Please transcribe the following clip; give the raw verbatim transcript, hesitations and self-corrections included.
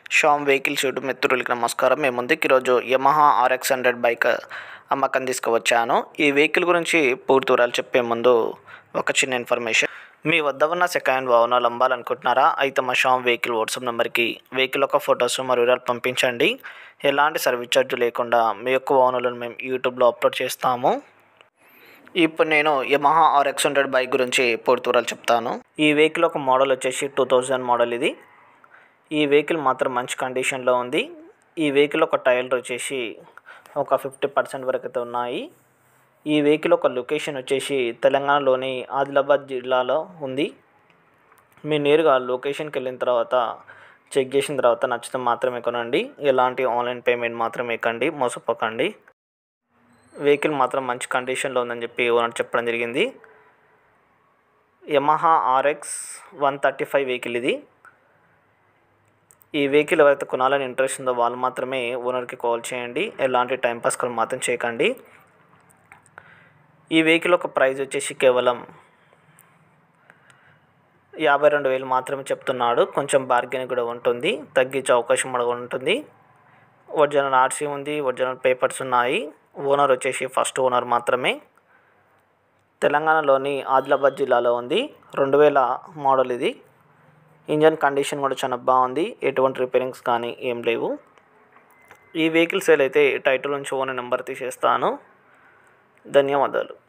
Shyam vehicles YouTube మిత్రులకి నమస్కారం. మేము ముందుకు ఈరోజు యమహా ఆర్ఎక్స్ హండ్రెడ్ బైక్ అమ్మకం తీసుకువచ్చాను. ఈ వెహికల్ గురించి పూర్తి వివరాలు చెప్పే ముందు ఒక చిన్న ఇన్ఫర్మేషన్. మీ వద్ద ఉన్న సెకండ్ హ్యాండ్ వాహనాలు అమ్మాలనుకుంటున్నారా? అయితే మా శ్యామ్ వెహికల్ వాట్సాప్ నెంబర్కి వెహికల్ యొక్క ఫొటోస్ మరియు వివరాలు పంపించండి. ఎలాంటి సర్వీస్ ఛార్జ్ లేకుండా మీ యొక్క వాహనాలను మేము యూట్యూబ్లో అప్లోడ్ చేస్తాము. ఇప్పుడు నేను యమహా ఆర్ఎక్స్ హండ్రెడ్ బైక్ గురించి పూర్తి వివరాలు చెప్తాను. ఈ వెహికల్ ఒక మోడల్ వచ్చేసి టూ థౌజండ్ మోడల్. ఇది ఈ వెహికల్ మాత్రం మంచి కండిషన్లో ఉంది. ఈ వెహికల్ ఒక టైర్లు వచ్చేసి ఒక ఫిఫ్టీ పర్సెంట్ వరకు అయితే ఉన్నాయి. ఈ వెహికల్ ఒక లొకేషన్ వచ్చేసి తెలంగాణలోని ఆదిలాబాద్ జిల్లాలో ఉంది. మీరు నేరుగా లొకేషన్కి వెళ్ళిన తర్వాత చెక్ చేసిన తర్వాత నచ్చితే మాత్రమే కొనండి. ఎలాంటి ఆన్లైన్ పేమెంట్ మాత్రం వేయకండి, మోసపోకండి. వెహికల్ మాత్రం మంచి కండిషన్లో ఉందని చెప్పి ఓనర్ చెప్పడం జరిగింది. Yamaha RX one thirty five vehicle ఇది. ఈ వెహికల్ ఎవరైతే కొనాలని ఇంట్రెస్ట్ ఉందో వాళ్ళు మాత్రమే ఓనర్కి కాల్ చేయండి. ఎలాంటి టైంపాస్ కాల్ మాత్రం చేయకండి. ఈ వెహికల్ ఒక ప్రైస్ వచ్చేసి కేవలం యాభై రెండు వేలు మాత్రమే చెప్తున్నాడు. కొంచెం బార్గెన్ కూడా ఉంటుంది, తగ్గించే అవకాశం కూడా ఉంటుంది. ఒరిజినల్ ఆర్సీ ఉంది, ఒరిజినల్ పేపర్స్ ఉన్నాయి. ఓనర్ వచ్చేసి ఫస్ట్ ఓనర్ మాత్రమే. తెలంగాణలోని ఆదిలాబాద్ జిల్లాలో ఉంది. రెండు వేల మోడల్ ఇది. ఇంజన్ కండిషన్ కూడా చాలా బాగుంది. ఎటువంటి రిపేరింగ్స్ కానీ ఏం లేవు. ఈ వెహికల్ సేల్ అయితే టైటిల్ నుంచి ఓనర్ నెంబర్ తీసేస్తాను. ధన్యవాదాలు.